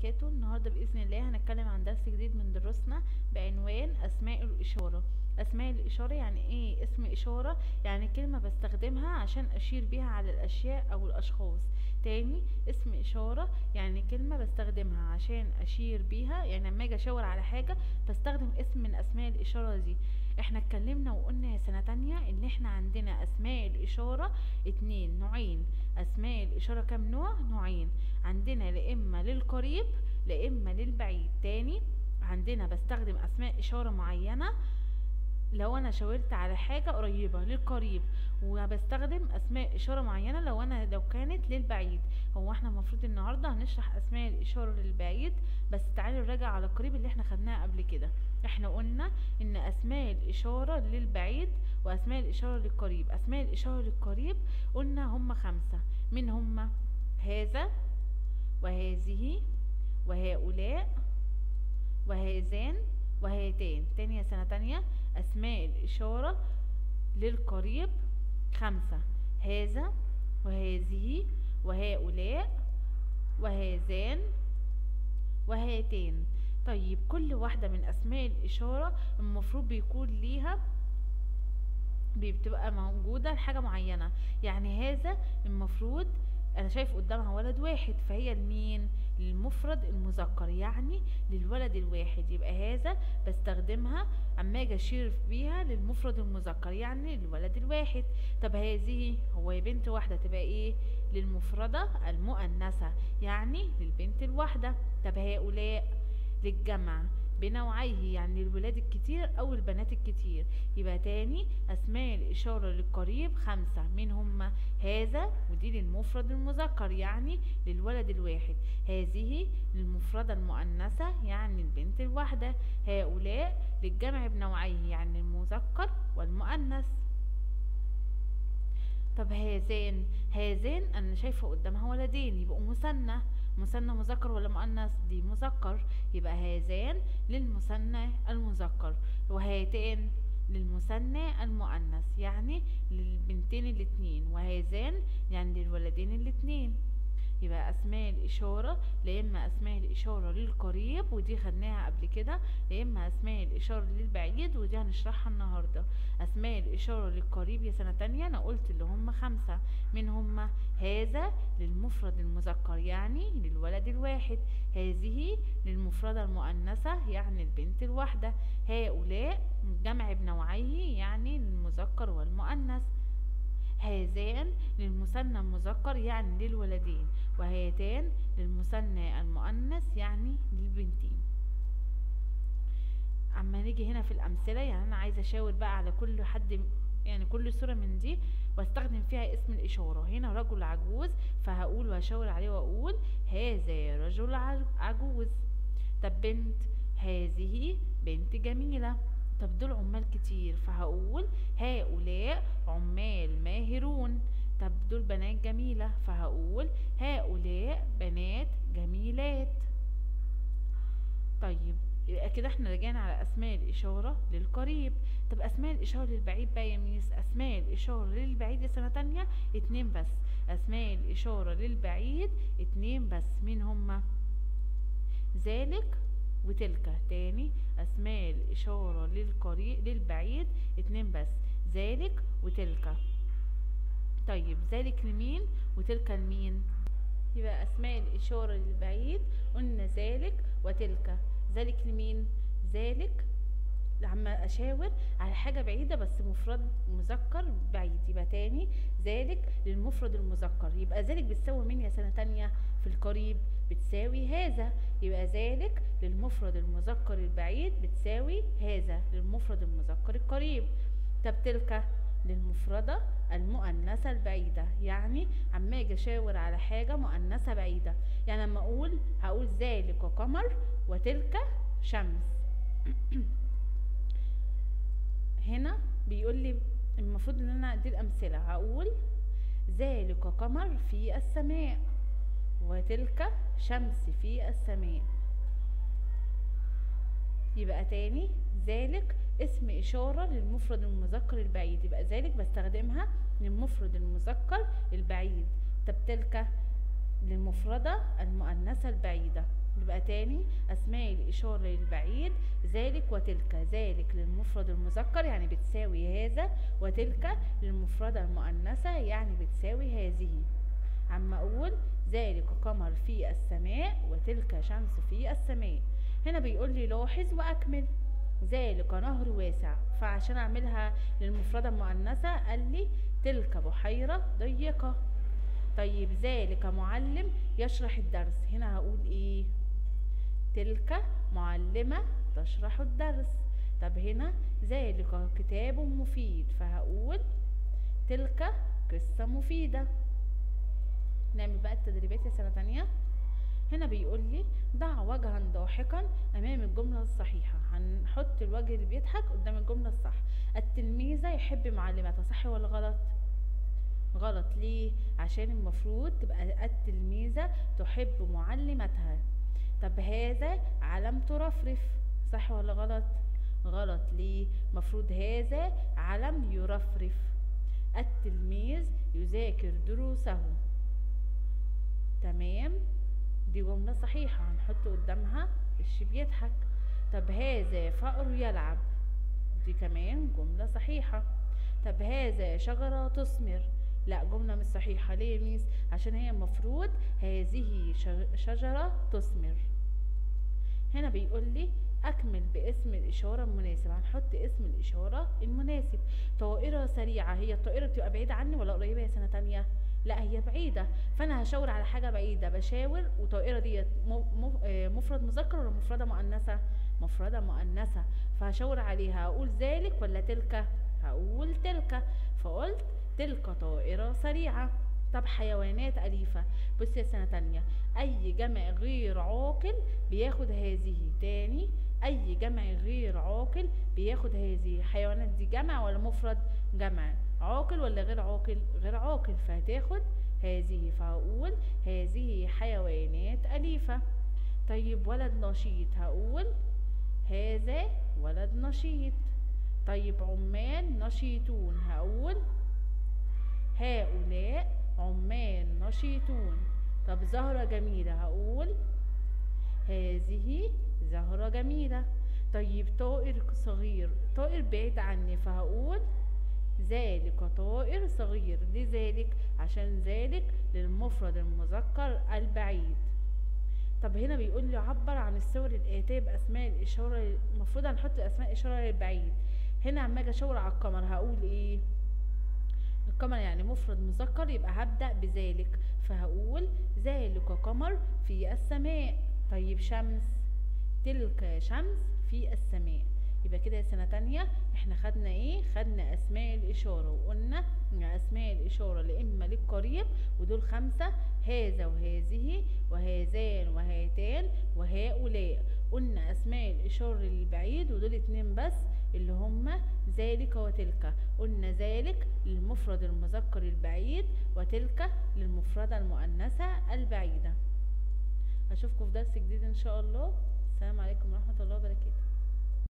وبركاته. النهارده باذن الله هنتكلم عن درس جديد من دروسنا بعنوان اسماء الاشاره. اسماء الاشاره يعني ايه؟ اسم اشاره يعني كلمه بستخدمها عشان اشير بيها على الاشياء او الاشخاص. تاني، اسم اشاره يعني كلمه بستخدمها عشان اشير بيها، يعني لما اجي اشاور على حاجه بستخدم اسم من اسماء الاشاره دي. احنا اتكلمنا وقلنا يا سنه تانية ان احنا عندنا اسماء الاشاره اتنين نوعين. اسماء الاشاره كام نوع؟ نوعين. عندنا لا اما للقريب لا اما للبعيد. تاني، عندنا بستخدم اسماء اشاره معينه لو انا شاورت على حاجه قريبه للقريب، وبستخدم اسماء اشاره معينه لو كانت للبعيد. هو احنا المفروض النهارده هنشرح اسماء الاشاره للبعيد، بس تعالوا نراجع على القريب اللي احنا خدناها قبل كده. احنا قلنا ان اسماء الاشاره للبعيد واسماء الاشاره للقريب. اسماء الاشاره للقريب قلنا هم 5. من هم؟ هذا وهذه وهؤلاء وهذان وهاتان. تاني يا سنة تانية، أسماء الإشارة للقريب 5: هذا وهذه وهؤلاء وهذان وهاتان. طيب، كل واحدة من أسماء الإشارة المفروض بيكون ليها بتبقى موجودة لحاجة معينة. يعني هذا المفروض انا شايف قدامها ولد واحد، فهي لمين؟ للمفرد المذكر، يعني للولد الواحد. يبقى هذا بستخدمها اما اجي اشير بيها للمفرد المذكر، يعني للولد الواحد. طب هذه هو بنت واحده، تبقى ايه؟ للمفردة المؤنثة، يعني للبنت الواحدة. طب هؤلاء للجمع بنوعيه، يعني الولاد الكتير او البنات الكتير. يبقى تاني، اسماء الاشاره للقريب 5. من هم؟ هذا ودي للمفرد المذكر يعني للولد الواحد. هذه للمفردة المؤنثة يعني البنت الواحدة. هؤلاء للجمع بنوعيه يعني المذكر والمؤنث. طب هذان انا شايفه قدامها ولدين، يبقوا مثنى مذكر ولا مؤنث؟ دي مذكر، يبقى هذان للمثنى المذكر، وهاتان للمثنى المؤنث يعني للبنتين الاتنين، وهذان يعني للولدين الاتنين. يبقى اسماء الاشاره لا اما اسماء الاشاره للقريب ودي خدناها قبل كده، لا اما اسماء الاشاره للبعيد ودي هنشرحها النهارده. اسماء الاشاره للقريب يا سنه تانية انا قلت اللي هم 5. من هم؟ هذا للمفرد المذكر يعني للولد الواحد. هذه للمفردة المؤنثة يعني البنت الواحدة. هؤلاء جمع بنوعيه يعني للمذكر والمؤنث. هذان للمثنى المذكر يعني للولدين، وهاتان للمثنى المؤنث يعني للبنتين. اما نيجي هنا في الامثله، يعني انا عايزه اشاور بقى على كل حد، يعني كل صوره من دي واستخدم فيها اسم الاشاره. هنا رجل عجوز، فهقول وهشاور عليه واقول هذا رجل عجوز. طب بنت، هذه بنت جميله. طب دول عمال كتير، فهقول هؤلاء عمال ماهرون. طب دول بنات جميلة، فهقول هؤلاء بنات جميلات. طيب، يبقى كده احنا رجعنا على اسماء الاشارة للقريب. طب اسماء الاشارة للبعيد بقى يا ميس؟ اسماء الاشارة للبعيد يا سنة تانية 2 بس. اسماء الاشارة للبعيد 2 بس. مين هما؟ ذلك وتلك. تاني، اسماء الاشاره للبعيد 2 بس، ذلك وتلك. طيب، ذلك لمين وتلك لمين؟ يبقى اسماء الاشاره للبعيد قلنا ذلك وتلك. ذلك لمين؟ ذلك لما اشاور على حاجه بعيده بس مفرد مذكر بعيد. يبقى تاني، ذلك للمفرد المذكر. يبقى ذلك بتساوي مين يا سنه تانية في القريب؟ بتساوي هذا. يبقى ذلك للمفرد المذكر البعيد بتساوي هذا للمفرد المذكر القريب. طب تلك للمفردة المؤنثة البعيدة، يعني عما اجي اشاور على حاجة مؤنثة بعيدة، يعني لما هقول ذلك قمر وتلك شمس. هنا بيقول لي المفروض ان انا ادي الامثله. هقول ذلك قمر في السماء وتلك شمس في السماء. يبقى تاني، ذلك اسم اشاره للمفرد المذكر البعيد، يبقى ذلك بستخدمها للمفرد المذكر البعيد. طب تلك للمفردة المؤنثة البعيدة. يبقى تاني، أسماء الإشارة للبعيد ذلك وتلك. ذلك للمفرد المذكر يعني بتساوي هذا، وتلك للمفردة المؤنثة يعني بتساوي هذه. عم أقول ذلك قمر في السماء وتلك شمس في السماء. هنا بيقول لي لاحظ وأكمل. ذلك نهر واسع، فعشان أعملها للمفردة المؤنثة قال لي تلك بحيرة ضيقة. طيب ذلك معلم يشرح الدرس، هنا هقول ايه؟ تلك معلمة تشرح الدرس. طب هنا ذلك كتاب مفيد، فهقول تلك قصة مفيدة. نعمل بقى التدريبات يا سنة تانية. هنا بيقول لي ضع وجها ضاحكا امام الجملة الصحيحة. هنحط الوجه اللي بيضحك قدام الجملة الصح. التلميذة يحب معلمته، صح ولا غلط؟ غلط. ليه؟ عشان المفروض تبقى التلميذة تحب معلمتها. طب هذا علم ترفرف، صح ولا غلط؟ غلط. ليه؟ مفروض هذا علم يرفرف. التلميذ يذاكر دروسه. تمام، دي جملة صحيحة، هنحط قدامها وش بيضحك. طب هذا فأر يلعب، دي كمان جملة صحيحة. طب هذا شجرة تثمر، لا جملة مش صحيحة. ليه يا ميس؟ عشان هي المفروض هذه شجرة تثمر. هنا بيقول لي أكمل باسم الإشارة المناسب. هنحط اسم الإشارة المناسب. طائرة سريعة، هي الطائرة بتبقى بعيدة عني ولا قريبة يا سنة تانية؟ لا هي بعيدة، فأنا هشاور على حاجة بعيدة، بشاور. وطائرة ديت مفرد مذكر ولا مفردة مؤنثة؟ مفردة مؤنثة، فهشاور عليها. هقول ذلك ولا تلك؟ هقول تلك، فقلت تلك طائرة سريعة. طب حيوانات أليفة، بص يا سنة تانية، أي جمع غير عاقل بياخد هذه. تاني، أي جمع غير عاقل بياخد هذه. حيوانات دي جمع ولا مفرد؟ جمع. عاقل ولا غير عاقل؟ غير عاقل، فهتاخد هذه، فهقول هذه حيوانات أليفة. طيب ولد نشيط، هقول هذا ولد نشيط. طيب عمال نشيطون، هقول هؤلاء عمال نشيطون. طب زهرة جميلة، هقول هذه زهرة جميلة. طيب طائر صغير، طائر بعيد عني، فهقول ذلك طائر صغير. لذلك عشان ذلك للمفرد المذكر البعيد. طب هنا بيقول لي عبر عن الصور الآتية بأسماء الإشارة. المفروض هنحط أسماء إشارة للبعيد. هنا عما أجي أشاور على القمر هقول إيه؟ القمر يعني مفرد مذكر، يبقى هبدأ بذلك، فهقول ذلك قمر في السماء. طيب شمس، تلك شمس في السماء. يبقى كده يا سنة تانية احنا خدنا ايه؟ خدنا اسماء الاشارة، وقلنا ان اسماء الاشارة لإما للقريب، ودول 5: هذا وهذه وهذان وهاتان وهؤلاء. قلنا اسماء الاشارة للبعيد، ودول 2 بس اللي هما ذلك وتلك. قلنا ذلك للمفرد المذكر البعيد، وتلك للمفردة المؤنثة البعيدة. اشوفكم في درس جديد ان شاء الله. السلام عليكم ورحمة الله وبركاته.